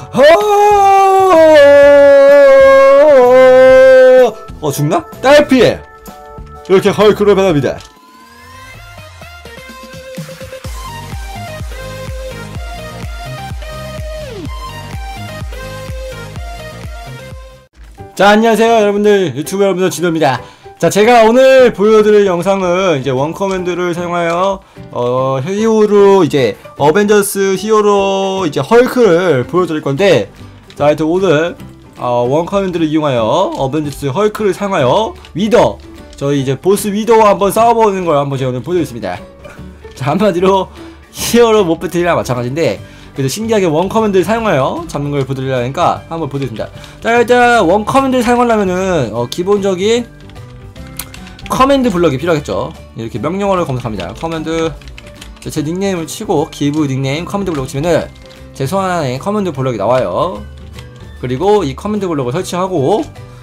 죽나? 딸피해! 이렇게 헐크로 변합니다. 자, 안녕하세요 여러분들, 유튜브 여러분들, 진호입니다. 자, 제가 오늘 보여드릴 영상은 이제 원커맨드를 사용하여 히어로 이제 어벤져스 히어로 이제 헐크를 보여드릴 건데, 자, 하여튼 오늘 원커맨드를 이용하여 어벤져스 헐크를 사용하여 위더, 저희 이제 보스 위더와 한번 싸워보는 걸 한번 제가 오늘 보여드리겠습니다. 자, 한마디로 히어로 못 배틀이랑 마찬가지인데, 그래서 신기하게 원커맨드를 사용하여 잡는 걸 보여드리려니까 한번 보여드립니다. 자, 일단 원커맨드를 사용하려면은 기본적인 커맨드 블럭이 필요하겠죠. 이렇게 명령어를 검색합니다. 커맨드, 제 닉네임을 치고 기브 닉네임 커맨드 블럭 치면은 제 손 안에 커맨드 블럭이 나와요. 그리고 이 커맨드 블럭을 설치하고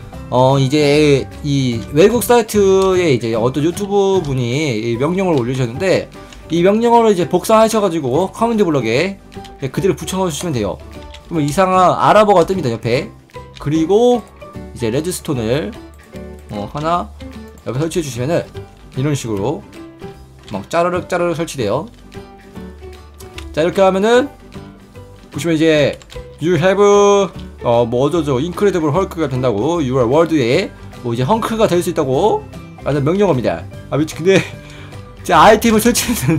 이제 이 외국 사이트에 이제 어떤 유튜브 분이 이 명령어를 올리셨는데, 이 명령어를 이제 복사하셔가지고 커맨드 블럭에 그대로 붙여넣으시면 돼요. 그러면 이상한 아랍어가 뜹니다, 옆에. 그리고 이제 레드스톤을 하나 옆에 설치해 주시면은 이런 식으로 막 짜르륵 짜르륵 설치돼요. 자, 이렇게 하면은 보시면 이제 You have 뭐 어쩌죠, 인크레디블 헐크가 된다고, Your world에 뭐 이제 헐크가 될 수 있다고 라는 명령어입니다. 아, 미치, 근데 제 아이템을 설치해서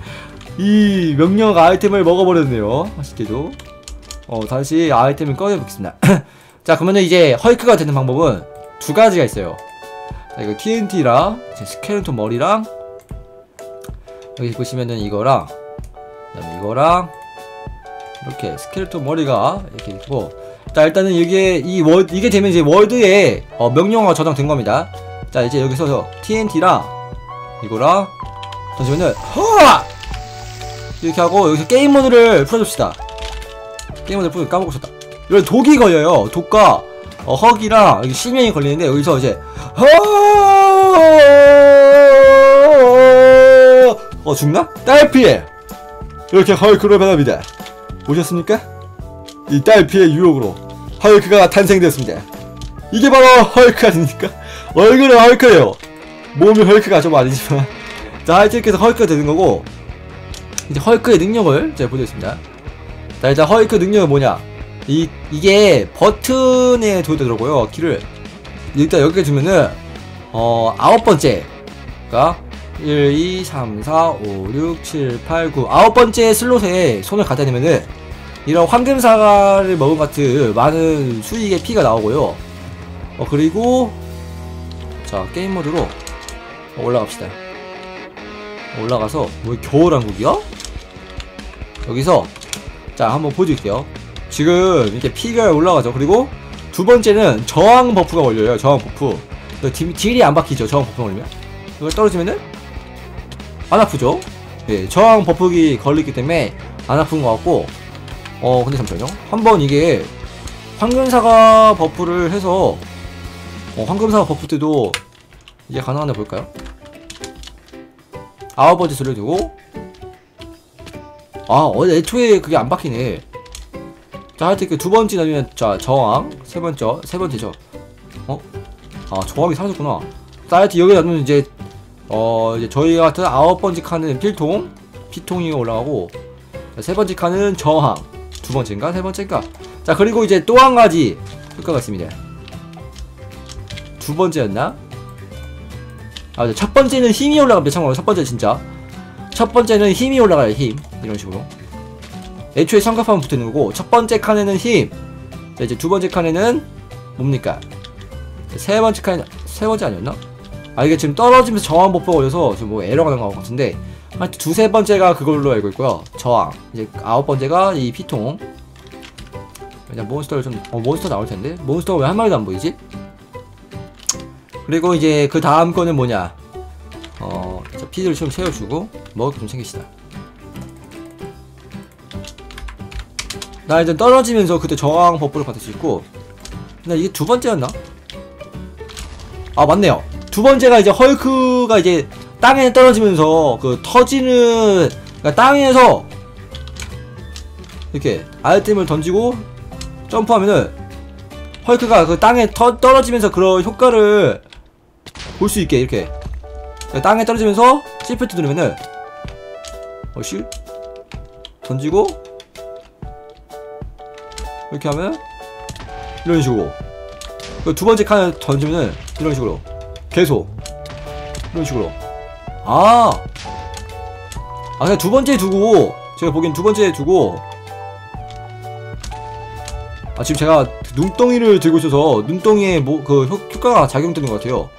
이 명령어가 아이템을 먹어버렸네요. 아쉽게도. 다시 아이템을 꺼내보겠습니다. 자, 그러면은 이제 헐크가 되는 방법은 두 가지가 있어요. 자, 이거 TNT랑 제 스켈레톤 머리랑, 여기 보시면은 이거랑, 그 다음에 이거랑 이렇게 스켈레톤 머리가 이렇게 있고, 자, 일단은 이게 되면 이제 월드에 명령어가 저장된 겁니다. 자, 이제 여기서 TNT랑 이거랑, 잠시만요, 이렇게 하고 여기서 게임 모드를 풀어줍시다. 게임 모드를 까먹고 있었다. 이런 독이 걸려요. 독과 헉이랑 여기 실명이 걸리는데, 여기서 이제 죽나? 딸피해! 이렇게 헐크로 변합니다. 보셨습니까? 이 딸피의 유혹으로 헐크가 탄생되었습니다. 이게 바로 헐크 아닙니까? 얼굴은 헐크예요. 몸이 헐크가 좀 아니지만. 자, 하여튼 이렇게 해서 헐크가 되는 거고, 이제 헐크의 능력을 제가 보여드리겠습니다. 자, 일단 헐크 능력은 뭐냐? 이게 버튼에 도입되더라고요, 키를. 일단 여기까지 주면은, 9번째가 1, 2, 3, 4, 5, 6, 7, 8, 9 9번째 슬롯에 손을 갖다 대면은 이런 황금사과를 먹은 것 같은 많은 수익의 피가 나오고요. 그리고 자, 게임 모드로 올라갑시다. 올라가서 뭐 겨울왕국이야? 여기서 자, 한번 보여드릴게요. 지금 이렇게 피가 올라가죠. 그리고 두 번째는 저항 버프가 걸려요. 저항 버프. 딜이 안 박히죠, 저항 버프가 걸리면. 이걸 떨어지면은 안 아프죠? 예, 저항 버프기 걸리기 때문에 안 아픈 것 같고, 근데 잠시만요. 한번 이게 황금사과 버프를 해서 황금사과 버프 때도 이게 가능하나 볼까요? 9번째 소리를 두고, 애초에 그게 안 박히네. 자, 하여튼 그 두 번째 나중에, 자, 저항, 세 번째죠. 저항이 사라졌구나. 자, 하여튼 여기 나누면 이제 저희 같은 9번째 칸은 피통이 올라가고, 자, 세 번째 칸은 저항, 두 번째인가? 세 번째인가? 자, 그리고 이제 또 한 가지 효과가 있습니다. 두 번째였나? 첫 번째는 힘이 올라갑니다. 참고로 첫 번째 진짜. 첫 번째는 힘이 올라가요, 힘. 이런 식으로. 애초에 성급하면 붙어 있는 거고, 첫 번째 칸에는 힘. 자, 이제 두 번째 칸에는 뭡니까? 세 번째 칸에는, 세 번째 아니었나? 이게 지금 떨어지면서 저항 버프가 걸려서 지금 뭐 에러가 난 것 같은데, 하여튼 두세 번째가 그걸로 알고 있고요. 저항. 이제 9번째가 이 피통. 일단 몬스터를 좀, 몬스터 나올 텐데? 몬스터가 왜 한 마리도 안 보이지? 그리고 이제 그 다음 거는 뭐냐? 피드를 좀 채워주고, 먹을 거 좀 챙깁시다. 나 일단 떨어지면서 그때 저항 버프를 받을 수 있고, 근데 이게 두 번째였나? 맞네요. 두 번째가 이제 헐크가 이제 땅에 떨어지면서 그 터지는, 그러니까 땅에서 이렇게 아이템을 던지고 점프하면은 헐크가 그 땅에 떨어지면서 그런 효과를 볼 수 있게 이렇게 땅에 떨어지면서 시프트 누르면은 실 던지고 이렇게 하면 이런 식으로 그 두 번째 칸을 던지면은 이런 식으로 계속 이런 식으로 그냥 두 번째 두고 제가 보기엔 두 번째 두고 지금 제가 눈덩이를 들고 있어서 눈덩이에 그 효과가 작용되는 것 같아요.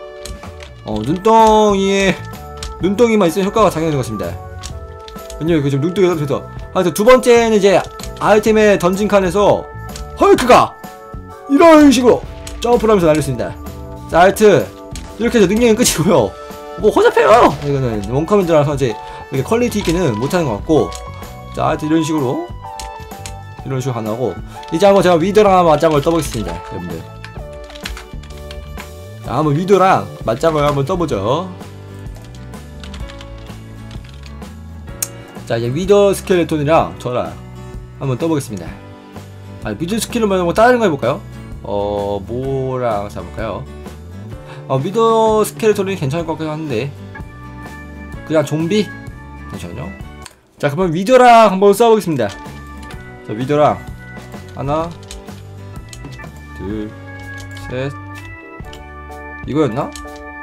눈덩이만 있으면 효과가 작용되는 것 같습니다. 왜냐면 그 지금 눈덩이가 떨어져서 하여튼 두 번째는 이제 아이템에 던진 칸에서 헐크가 이런 식으로 점프를 하면서 날렸습니다. 자, 하여튼 이렇게 해서 능력은 끝이고요. 뭐 허접해요. 이거는 원커맨드라서 이제 이렇게 퀄리티 있게는 못하는 것 같고, 자, 하여튼 이런 식으로 하나고, 이제 한번 제가 위더랑 맞짱을 떠보겠습니다, 여러분들. 자, 한번 위더랑 맞짱을 한번 떠보죠. 자, 이제 위더 스켈레톤이랑 저랑 한번 떠보겠습니다. 위더 스켈레톤 말고 다른 거 해볼까요? 뭐랑 잡을까요? 위더 스켈레톤이 괜찮을 것 같긴 한데, 그냥 좀비? 잠시만요. 자, 그러면 위더랑 한번 싸워보겠습니다. 자, 위더랑 하나, 둘, 셋. 이거였나?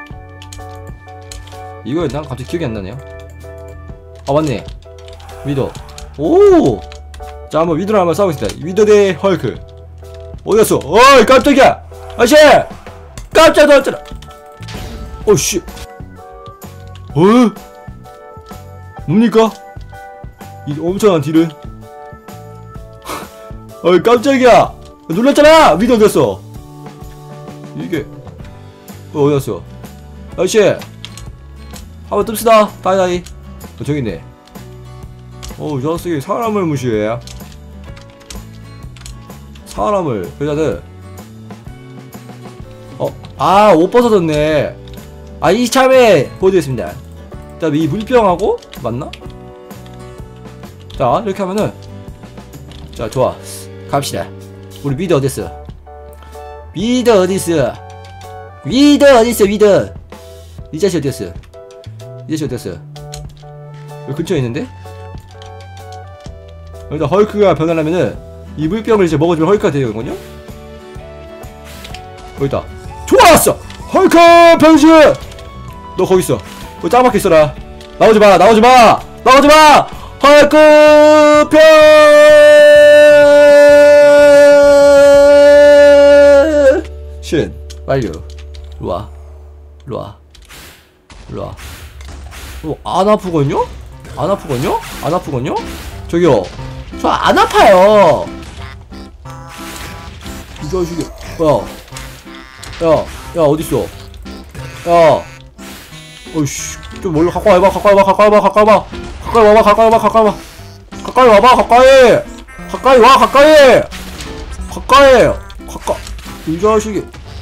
갑자기 기억이 안 나네요. 맞네. 위더. 오! 자, 한번 위더랑 한번 싸워보겠습니다. 위더 대 헐크. 어디갔어? 어이, 깜짝이야! 아씨! 깜짝 놀랐잖아! 어씨! 뭡니까? 이 엄청난 딜은? 어이, 깜짝이야! 놀랐잖아! 위더 어디갔어? 이게 어디갔어? 아저씨! 한번 뜹시다! 다이 저기 있네. 이 자식이 사람을 무시해. 사람을 여자들 옷 벗어졌네. 이참에 보여드리겠습니다. 자, 이 물병하고 맞나? 자, 이렇게 하면은, 자, 좋아, 갑시다. 우리 위더 어딨어? 위더 어딨어? 위더 이 자식 어딨어? 여기 근처에 있는데? 여기다 헐크가 변하려면은 이 물병을 이제 먹어주면 헐크가 되거든요? 여기다. 좋았어! 헐크 변신! 너 거기 있어. 거기 짱 박혀 있어라. 나오지마! 헐크 변신! 빨리 일로와. 안 아프거든요? 저기요, 저 안 아파요. 이 자식이. 야, 어딨어? 야, 어이씨, 좀 멀리 가까이 와봐. 이 자식이.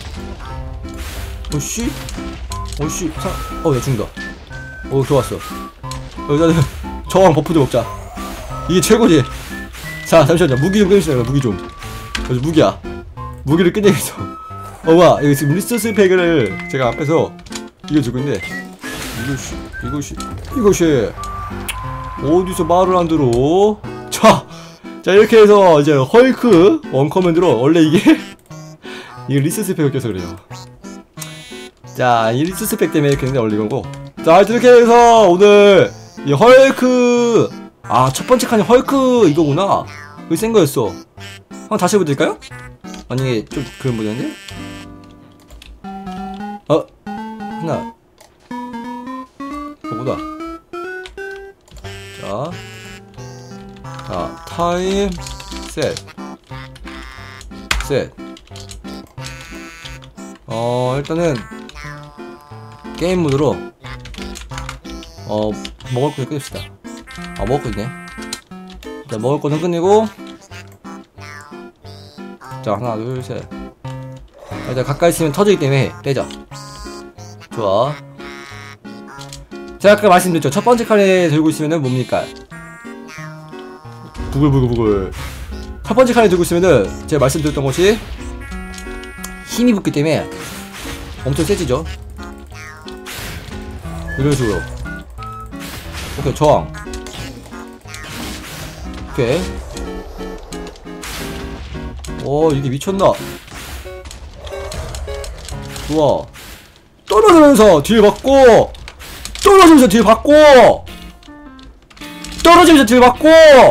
어이씨, 야, 죽는다. 좋았어. 일단은 저항 버프도 먹자. 이게 최고지. 자, 잠시만요. 무기 좀 끊으시나요? 무기야. 무기를 끝내겠어. 뭐야, 여기 지금 리소스 팩을 제가 앞에서 이거 주고 있는데, 이것이 어디서 말을 안 들어? 자, 이렇게 해서 이제 헐크 원커맨드로, 원래 이게 리소스 팩을 껴서 그래요. 자, 이 리소스 팩 때문에 이렇게 했는데 원래 이거고. 자, 이렇게 해서 오늘 이 헐크, 첫 번째 칸이 헐크 이거구나. 그게 센 거였어. 한번 다시 해보실까요? 아니, 좀 그런 모양인데? 하나. 그거보다. 자, 타임, 셋. 일단은, 게임 모드로, 먹을 거는 끊읍시다. 먹을 거 있네. 자, 먹을 거는 끝내고, 자, 하나, 둘, 셋. 일단 가까이 있으면 터지기 때문에 빼자. 좋아. 제가 아까 말씀드렸죠. 첫 번째 칸에 들고 있으면은 뭡니까? 부글부글. 첫 번째 칸을 들고 있으면은 제가 말씀드렸던 것이 힘이 붙기 때문에 엄청 세지죠. 이런 식으로. 오케이, 저항. 오케이. 이게 미쳤나? 좋아. 떨어지면서 딜 받고, 떨어지면서 딜 받고, 떨어지면서 딜 받고,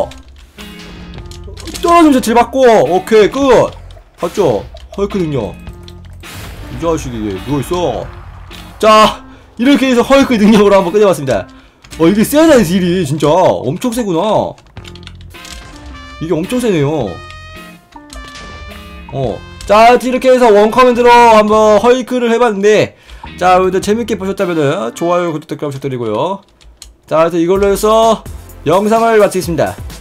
떨어지면서 딜 받고. 오케이, 끝. 봤죠? 헐크 능력. 이 자식이 누워있어. 자, 이렇게 해서 헐크 능력으로 한번 끝내봤습니다. 이게 세네, 딜이. 진짜 엄청 세구나. 이게 엄청 세네요. 자, 이렇게 해서 원커맨드로 한번 헐크를 해봤는데, 자, 여러분들 재밌게 보셨다면은 좋아요, 구독, 댓글 부탁드리고요. 자, 그래서 이걸로 해서 영상을 마치겠습니다.